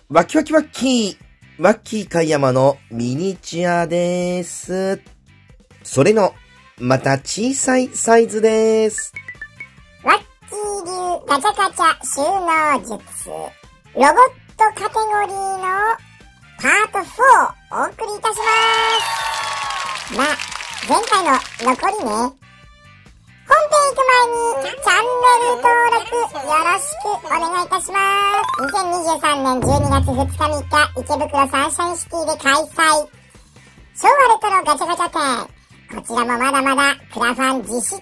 ワキワキワッキー、ワッキーカイヤマのミニチュアです。それの、また小さいサイズです。 ワッキー流ガチャガチャ収納術、ロボットカテゴリーのパート4をお送りいたします。前回の残りね。本編行く前にチャンネル登録よろしくお願いいたします。2023年12月2日3日、池袋サンシャインシティで開催。昭和レトロガチャガチャ展。こちらもまだまだクラファン実施中です。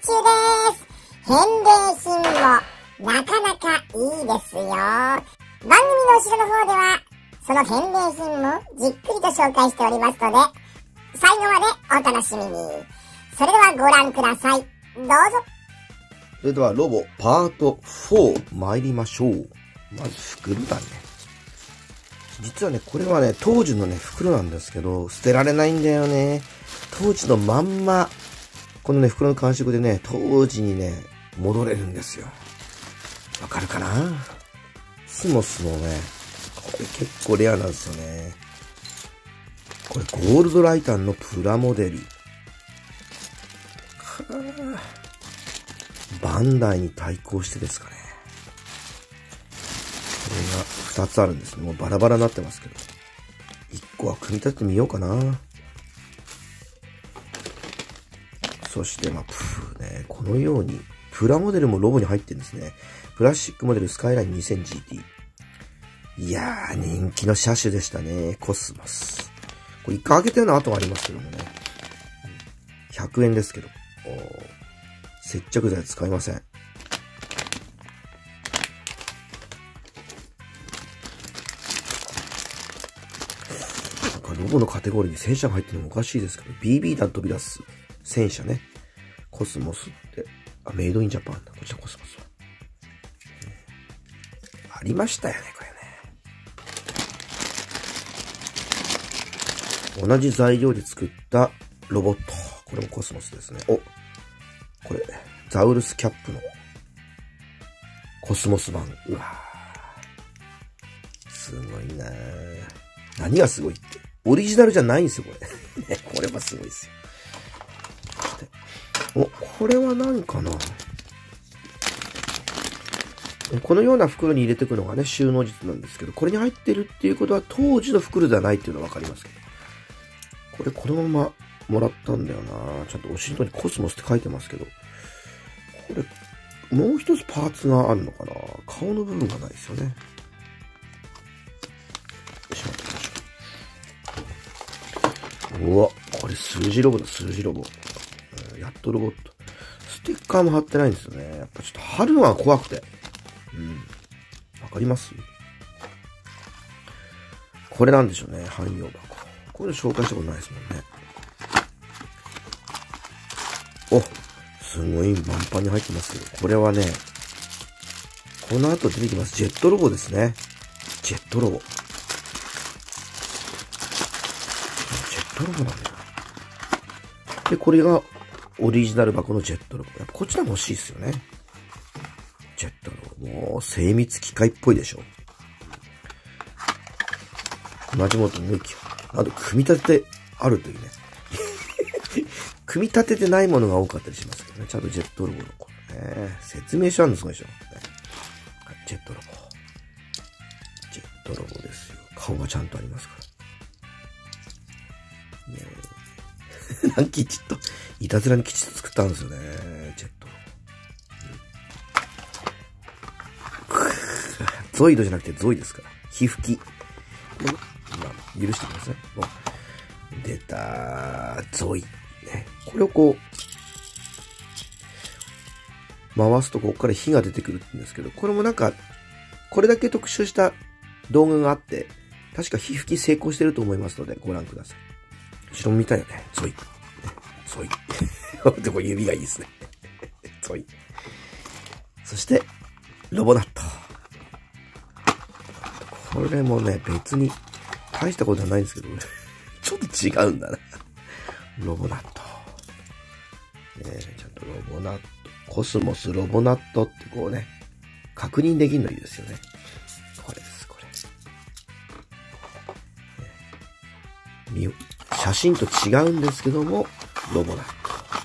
返礼品もなかなかいいですよ。番組の後ろの方では、その返礼品もじっくりと紹介しておりますので、最後までお楽しみに。それではご覧ください。どうぞ。 それではロボパート4参りましょう。まず袋だね。実はね、これはね、当時のね、袋なんですけど、捨てられないんだよね。当時のまんま、このね、袋の感触でね、当時にね、戻れるんですよ。わかるかな？スモスのね、これ結構レアなんですよね。これゴールドライタンのプラモデル。バンダイに対抗してですかね。これが2つあるんですね。もうバラバラになってますけど。1個は組み立ててみようかな。そして、このように、プラモデルもロボに入ってるんですね。プラスチックモデルスカイライン 2000GT。いやー、人気の車種でしたね。コスモス。これ1回開けたような跡がありますけどもね。100円ですけど。接着剤使いません。なんかロボのカテゴリーに戦車が入ってるのもおかしいですけど、BB 弾飛び出す戦車ね。コスモスって、メイドインジャパンだ。こちらコスモスは。ありましたよね、これね。同じ材料で作ったロボット。これもコスモスですね。これ、ザウルスキャップのコスモス版。うわー。すごいなー。何がすごいって。オリジナルじゃないんですよ、これ。ね、これはすごいですよ。そして、これは何かな？このような袋に入れていくのがね、収納術なんですけど、これに入ってるっていうことは当時の袋ではないっていうのはわかりますけど。これこのままもらったんだよな。ちゃんとお尻のにコスモスって書いてますけど。これ、もう一つパーツがあるのかな？顔の部分がないですよね。しまってみましょう。うわ、これ数字ロボだ、数字ロボ。やっとロボット。ステッカーも貼ってないんですよね。やっぱちょっと貼るのは怖くて。わかります？これなんでしょうね、汎用箱。こういうの紹介したことないですもんね。すごい満帆に入ってますけど、これはね、この後出てきます。ジェットロボですね。ジェットロボ。ジェットロボなんだよ。で、これがオリジナル箱のジェットロボ。やっぱこっちらも欲しいですよね。ジェットロボ。もう精密機械っぽいでしょ。同じものと向きを。あと、組み立ててあるというね。組み立ててないものが多かったりしますけどね。ちゃんとジェットロボのこれね。説明書あるのすごいでしょ。ジェットロボ。ジェットロボですよ。顔がちゃんとありますから。なんかきちっと、いたずらにきちっと作ったんですよね。ジェットロボ。ゾイドじゃなくてゾイですから。皮膚機。許してください。出たゾイ。ね、これをこう、回すとここから火が出てくるんですけど、これもなんか、これだけ特集した動画があって、確か火吹き成功してると思いますので、ご覧ください。後ろも見たいよね。ゾイ。ね、ゾイ。でも指がいいですね。ゾイ。そして、ロボナット。これもね、別に大したことはないんですけど、ちょっと違うんだな。ロボナット。ちゃんとロボナット。コスモスロボナットってこうね、確認できるのいいですよね。これです、これ。 写真と違うんですけども、ロボナット。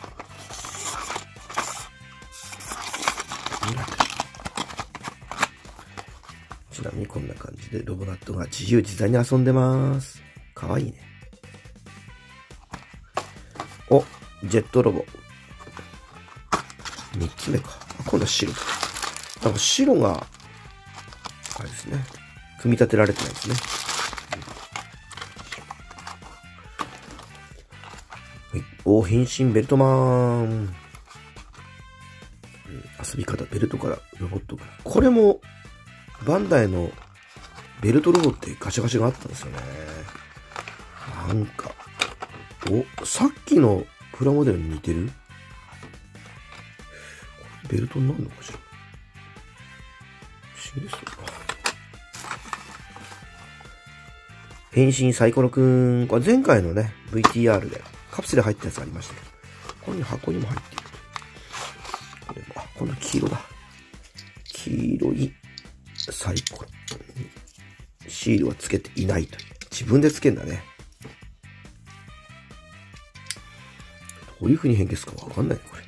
ちなみにこんな感じでロボナットが自由自在に遊んでます。かわいいね。お、ジェットロボ。3つ目か。今度は白。なんか白が、あれですね。組み立てられてないですね。はい。お、変身ベルトマン。遊び方、ベルトから、ロボットから。これも、バンダイのベルトロボってガシャガシャがあったんですよね。なんか、お、さっきのプラモデルに似てる？ベルトになるのかしら？不思議ですよ。変身サイコロくん。これ前回のね、VTR でカプセル入ったやつありましたけど、ここに箱にも入っている。これも、あ、この黄色だ。黄色いサイコロ。シールはつけていないという。自分でつけるんだね。どういう風に変形するかわかんないね、これ。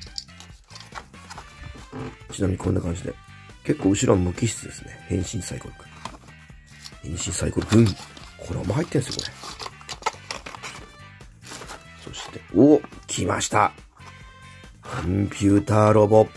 ちなみにこんな感じで。結構後ろは無機質ですね。変身サイコロくん。変身サイコロくん。これも入ってるんですよ、これ。そして、お、来ました。コンピューターロボ。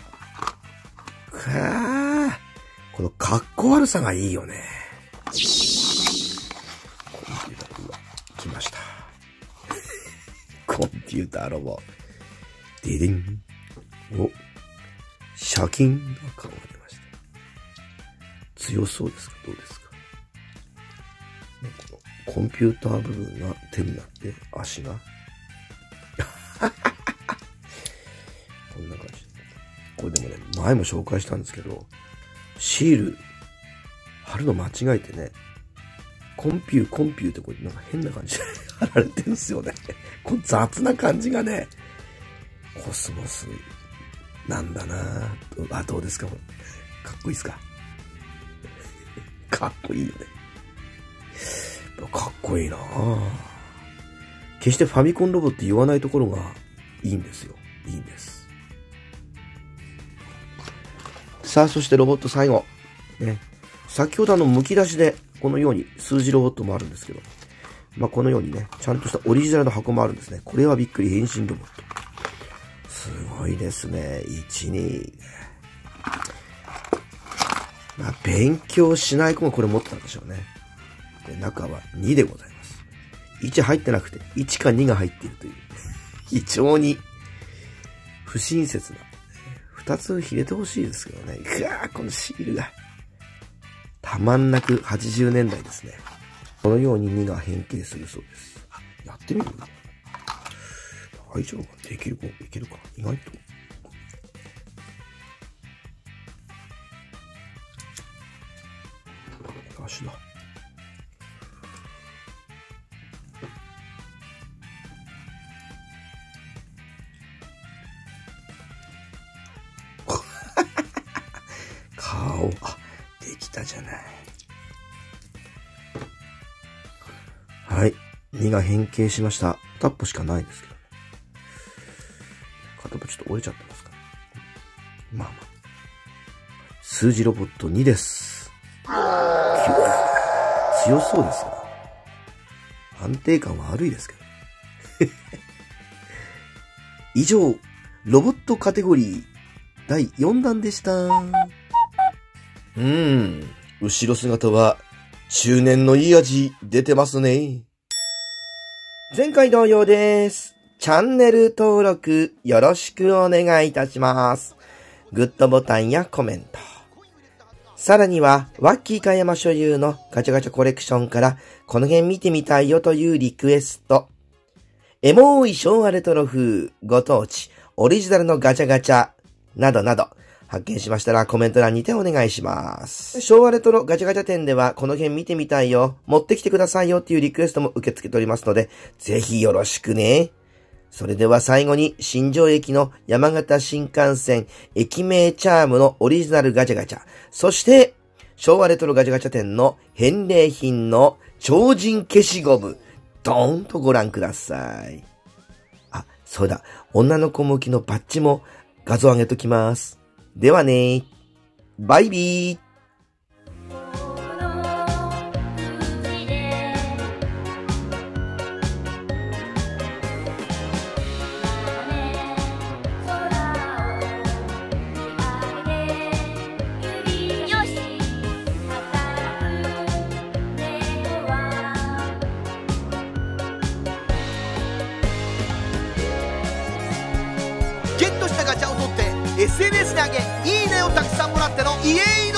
このかっこ悪さがいいよね。コンピューターロボ。来ました。コンピューターロボ。ででん。お、シャキンの顔が出ました。強そうですか？どうですか？ね、このコンピューター部分が手になって足がこんな感じ。これでもね、前も紹介したんですけど、シール貼るの間違えてね、コンピューってこれなんか変な感じで貼られてるんですよね。この雑な感じがね、コスモスなんだなぁ。あ、どうですか？かっこいいですか？かっこいいよね。かっこいいなぁ。決してファミコンロボって言わないところがいいんですよ。いいんです。さあ、そしてロボット最後。ね。先ほど剥き出しで、このように数字ロボットもあるんですけど、まあ、このようにね、ちゃんとしたオリジナルの箱もあるんですね。これはびっくり変身ロボット。すごいですね。1、2。まあ、勉強しない子もこれ持ってたんでしょうね。で、中は2でございます。1入ってなくて、1か2が入っているという。非常に不親切な。2つ入れてほしいですけどね。うわー、このシールが。たまんなく80年代ですね。このように2が変形するそうです。やってみる？大丈夫か？できるか？いけるか？意外と。足だ。顔、あ、できたじゃない。はい。2が変形しました。タップしかないですけどね。片っぽちょっと折れちゃってますかね。まあまあ。数字ロボット2です。強そうですが。安定感は悪いですけど。以上、ロボットカテゴリー第4弾でした。後ろ姿は中年のいい味出てますね。前回同様です。チャンネル登録よろしくお願いいたします。グッドボタンやコメント。さらには、ワッキーかやま所有のガチャガチャコレクションからこの辺見てみたいよというリクエスト。エモい昭和レトロ風、ご当地、オリジナルのガチャガチャ、などなど、発見しましたらコメント欄にてお願いします。昭和レトロガチャガチャ店ではこの辺見てみたいよ、持ってきてくださいよっていうリクエストも受け付けておりますので、ぜひよろしくね。それでは最後に新庄駅の山形新幹線駅名チャームのオリジナルガチャガチャ、そして昭和レトロガチャガチャ店の返礼品の超人消しゴムドーンとご覧ください。あ、そうだ。女の子向きのバッジも画像上げときます。ではね。バイビー。ゲットしたガチャを取って SNS に上げいいねをたくさんもらってのイエーイ